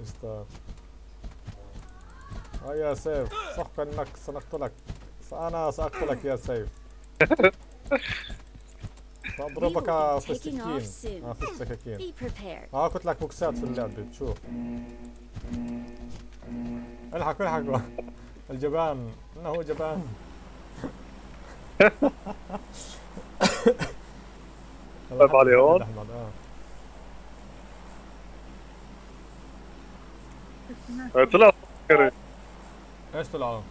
قشطة. يا سيف صح انك سنقتلك. انا ساقتلك يا سيف. ساضربك في السكين. في السكاكين. قلت لك بوكسات في اللعبة تشوف. الحق الحق. الجبان انه جبان. طيب علي هون. احمد طلع ايش طلعوا؟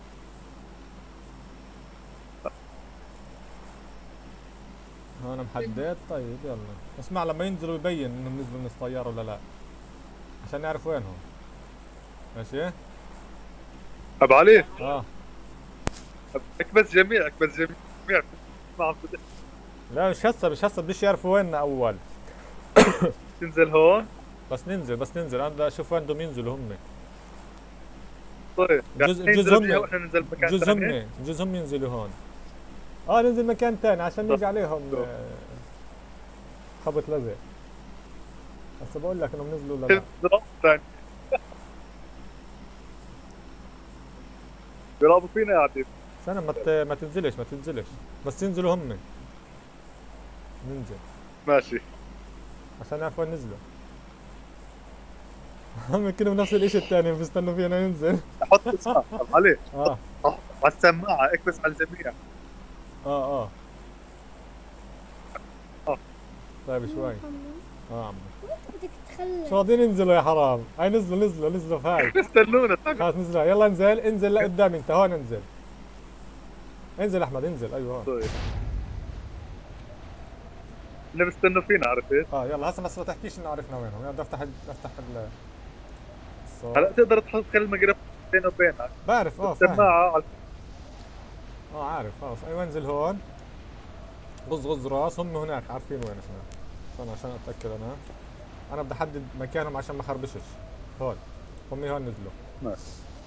هون محدد. طيب يلا اسمع لما ينزلوا يبين انهم نزلوا من الطيارة ولا لا عشان نعرف وينهم. ماشي؟ ابو علي اكبس جميع لا مش هسه بديش يعرفوا ويننا اول. تنزل هون بس ننزل انا بدي اشوف وين بدهم ينزلوا هم. طيب جزءهم ينزلوا هون. ننزل مكان ثاني عشان نيجي عليهم خبط لزق. هسه بقول لك انهم نزلوا ولا لا. بيلعبوا فينا يا عديد. استنى ما تنزلش بس ينزلوا هم. ننزل ماشي عشان نعرف وين نزلوا. هم كلهم نفس الاشي الثاني بيستنوا فينا ننزل. حط اسمع عليه على السماعة اكبس على الجميع. طيب شوي. عمو بدك تخلص. شو راضيين ينزلوا يا حرام. هاي نزلوا في هاي. استنونا خلاص نزلوا يلا انزل لقدام انت هون انزل احمد انزل ايوه هون. طيب اللي بيستنوا فينا عرفت؟ يلا هسه بس ما تحكيش انه عرفنا وينهم. يلا بدي افتح الصوت. هلا تقدر تحط كلمة قريبة بيني وبينك. بعرف السماعة عارف خلص. ايوه انزل هون. غز راس هم هناك عارفين وين احنا. عشان اتاكد انا بدي احدد مكانهم عشان ما اخربشش. هون هم هون نزلوا. ماشي.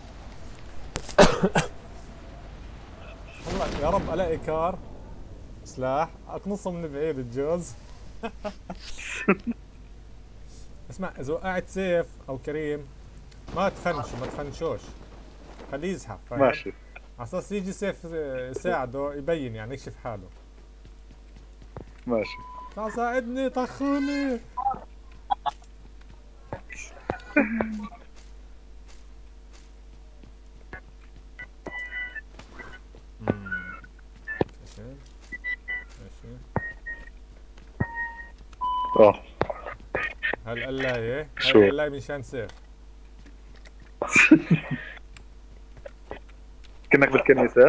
والله يا رب الاقي كار سلاح اقنصه من بعيد الجوز. اسمع اذا وقعت سيف او كريم ما تفنشوش خليه يزحف. ماشي على اساس يجي سيف يساعده يبين يعني يكشف حاله. ماشي تعال ساعدني طخوني. ماشي. هالقلاية هالقلاية من شان سيف. كأنك بالكنيسة.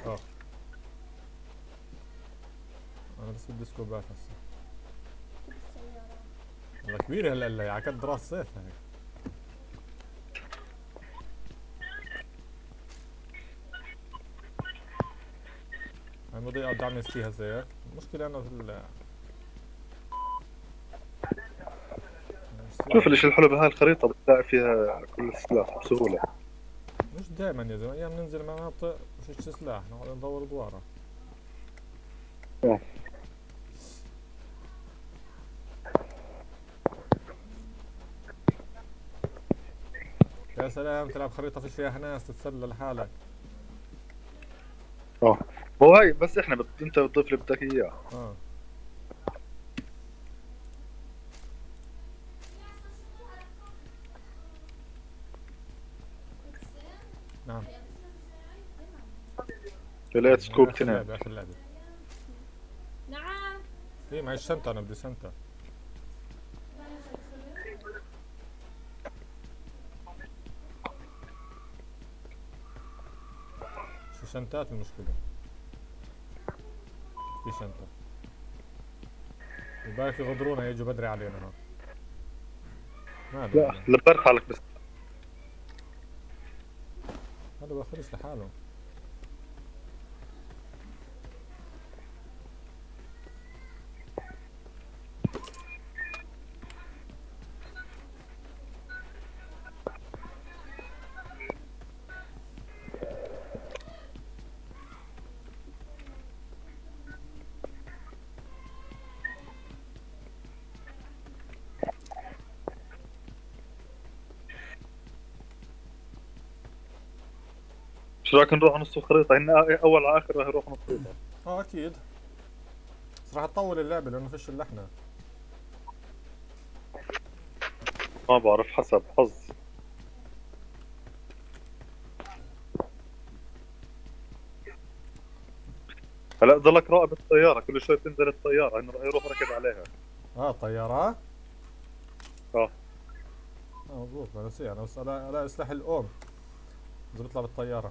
انا بس بدي سكوبات هسه. والله كبيرة هالقلاية على قد راس سيف هاي. هاي مضيئة بدي اعمل فيها سيف. المشكلة انه في شوف الاشي الحلو بهاي الخريطة بتلاقي فيها كل السلاح بسهولة. مش دائما يا زلمة. ايام ننزل مناطق مفيش سلاح نقعد ندور دوارة. يا سلام تلعب خريطة فيش فيها ناس تتسلى لحالك. هو هاي بس احنا انت بتضيف اللي بدك اياه. نعم. لقيت سكوب تنين. اخر لعبة. نعم. ايه معي الشنطة انا بدي شنطة. شو شنطات المشكلة؟ في شنطة. يبقى في غضرونا يجوا بدري علينا هون. لا لبرت حالك بس. هذا باخذش لحاله. شو رايك نروح نص الخريطة؟ هن اول على اخر راح يروح نص الخريطة. اكيد. بس راح تطول اللعبة لانه فيش الا احنا. ما بعرف، حسب حظ. هلا ضلك راقب الطيارة، كل شوي بتنزل الطيارة، هن راح يروح ركض عليها. طيارات؟ اه مضبوط، ما نسي انا بس الاقي سلاح الاوم اذا بيطلع بالطيارة.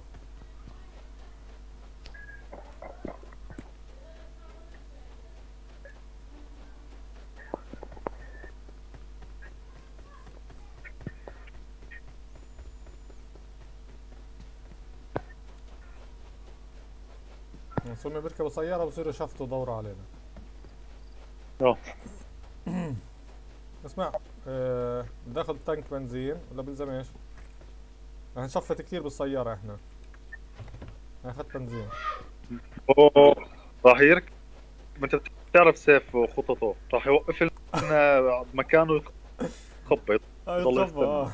هم بيركبوا سيارة بصيروا يشفطوا دوروا علينا. اه اسمع، بدي اخذ تانك بنزين ولا بلزمش؟ رح نشفط كثير بالسيارة احنا. انا اخذت بنزين. اوه راح يركب. ما انت بتعرف سيف وخططه، راح يوقف لنا بمكانه يخبط. يضل يستنى.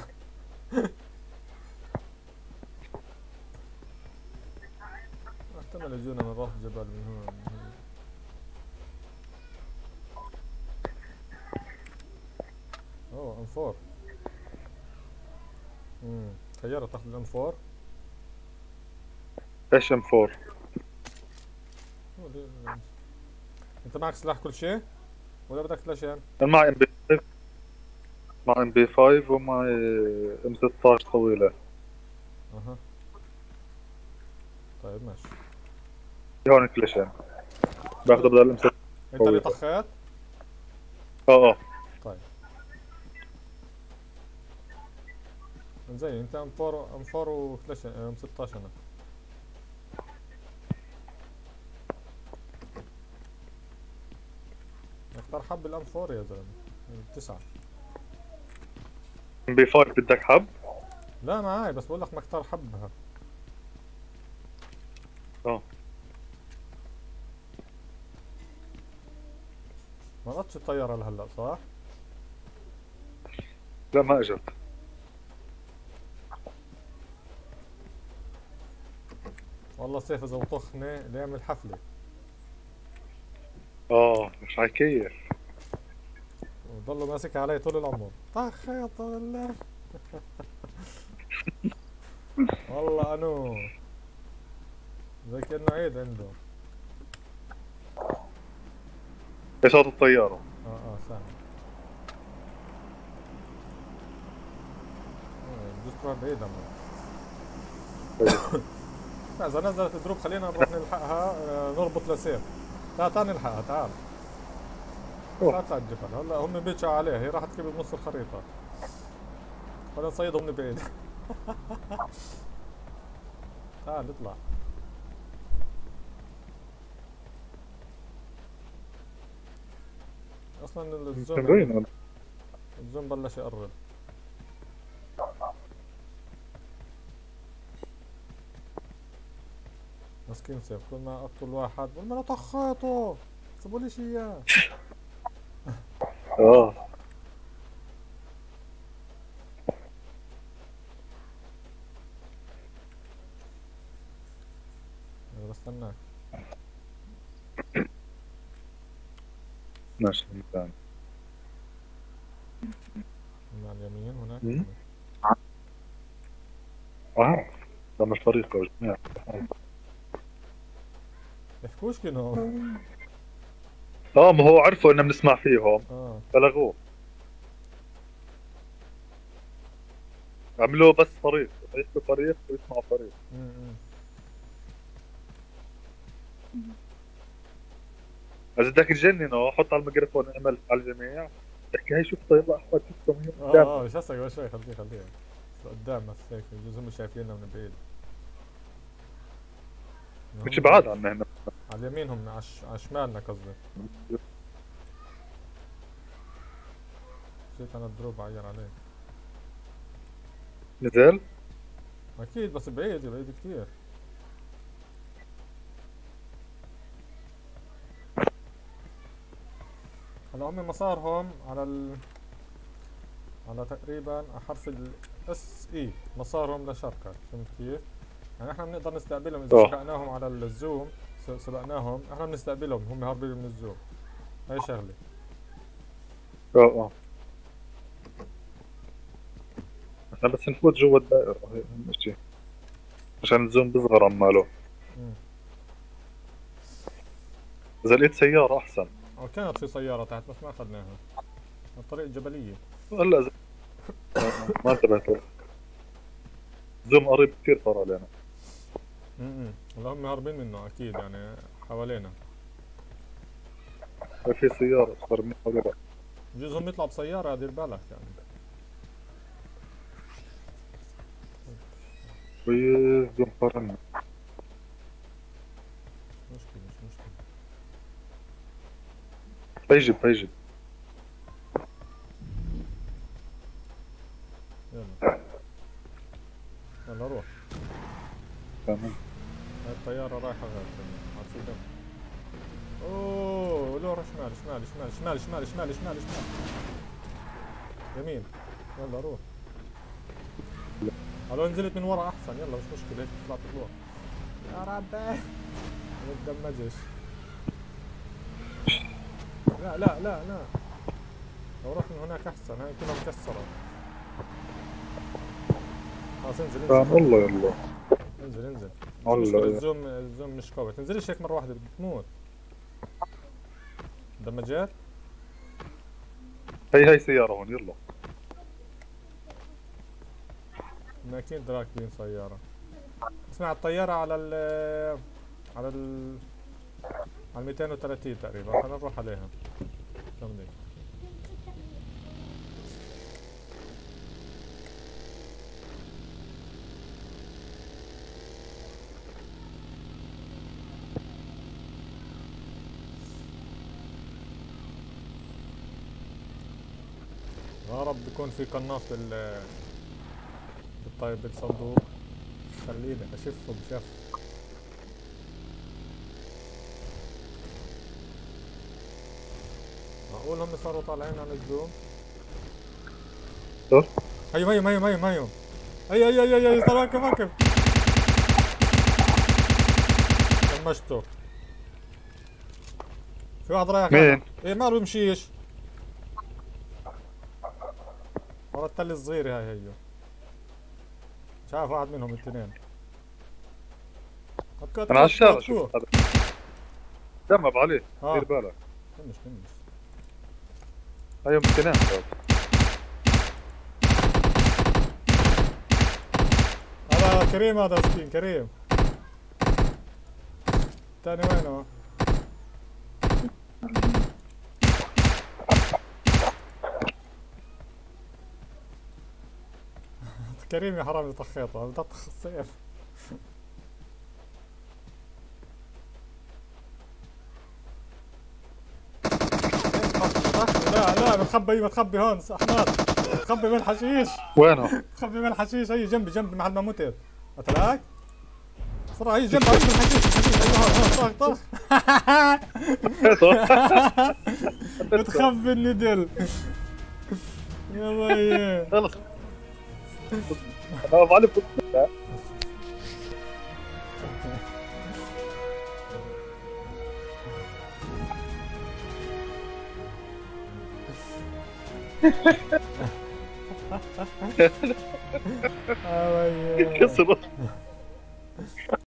احتمال يجونا من راس جبل من هون. اوه ام 4. خيارة تاخذ الام 4. ايش ام 4؟ انت معك سلاح كل شيء؟ ولا بدك كلاشين؟ انا معي ام بي 5، معي ام بي 5 ومعي ام 16 طويلة. اها طيب ماشي. هون كليشين باخذه بدل ام 16. انت اللي طخيت؟ اه طيب زين، انت ام 4 ام 4 وكلاشين ام 16 انا. اختار حب الام 4 يا زلمه. 9. ام بي 5 بدك حب؟ لا معاي، بس بقول لك مختار حبها. اه ما لقطش الطيارة لهلا صح؟ لا ما اجت. والله سيف اذا وطخني ليعمل حفلة. مش حكيف. وضله ماسك علي طول العمر. طخ يا طول. والله انو زي كأنه عيد عنده. ايش صوت الطيارة؟ سامع. بجوز تروح بعيد عمو. اذا نزلت الدروب خلينا نروح نلحقها. نربط لسيف. تعال نلحقها تعال. لا تطلع الجبل هلا هم بيتشوا عليها، هي راح تكب بنص الخريطة. خلينا نصيدهم من بعيد. تعال نطلع. اصلا الزوم بلش يقرب. مسكين سيف، كل ما اقتل واحد بقول ما انا طخيته سيبوليش اياه. يلا بستناك. ماشي ثاني على اليمين هناك. ده مش طريقة يا جماعة. يحكوش كانوا. ما هو عرفوا اننا بنسمع فيهم فلغوه. عملوه بس طريق، يحكوا طريق ويسمعوا طريق. اذا بدك تجننه حط على الميكروفون اعمل على الجميع احكي هي شفته يلا احمد شفتهم هي مش هسه قبل شوي خليه قدام بس هيك بجوز هم شايفيننا من بعيد. مش بعاد عنا هنا. على اليمين هم على شمالنا قصدي. نسيت انا الدروب عير عليه. نزل؟ اكيد بس بعيد بعيد كثير. هلا هم مسارهم على تقريبا حرف الاس اي، مسارهم لشرقك، فهمت كيف؟ يعني احنا بنقدر نستقبلهم اذا سبقناهم على الزوم، سبقناهم احنا بنستقبلهم هم هاربين من الزوم. هاي شغله. احنا بس نفوت جوا الدائرة هي اهم شيء عشان الزوم بيصغر عماله. اذا لقيت سيارة احسن. كانت في سيارة تحت بس ما اخذناها. الطريق الجبلية. هلا ما انتبهت. زوم قريب كثير صار علينا. والله هم هاربين منه اكيد يعني حوالينا. في سيارة اصفر مني حوالي. بجوز هم يطلعوا بسيارة دير بالك يعني. كويس زوم قارنا. مش مشكلة. فيجب. يلا روح. تمام. هاي الطيارة رايحة غير عارفين دم. اوه لورا شمال. يمين. يلا روح. لو نزلت من ورا احسن. يلا مش مشكلة هيك تطلع طلوع. يا ربي ما تدمجش. لا لو رحت من هناك احسن. هاي كلها مكسرة. خلاص انزل والله يلا انزل والله الزوم مش قوي. تنزلش هيك مرة واحدة بتموت. دمجات. هي سيارة هون يلا. اكيد راكبين سيارة. اسمع الطيارة على على 230 تقريبا. خلينا نروح عليها. جميل. يا رب يكون في قناص بالصندوق. خليني اشفه بشف. معقول هم صاروا طالعين عن الزوم؟ صح؟ هيو هي صار راكب. دمجته. في واحد رايح. مين؟ ايه ما بيمشيش. ورا التل الصغيرة هي. شاف واحد منهم الاثنين. انا على الشارع شوف هذا. دمب عليه دير بالك. كمش هيهم اثنين شباب. هذا كريم. هذا سكين كريم. الثاني وينه؟ كريم يا حرامي طخيطه. بدي اطخ السيف. لا بتخبي هون احمد. بتخبي من الحشيش. وينه؟ بتخبي من الحشيش. هي جنبي محل ما متت. قتلاك؟ صراحة هي جنبي من الحشيش. هون طخ. بتخبي الندل. يا بي خلص. انا بعرف. كسر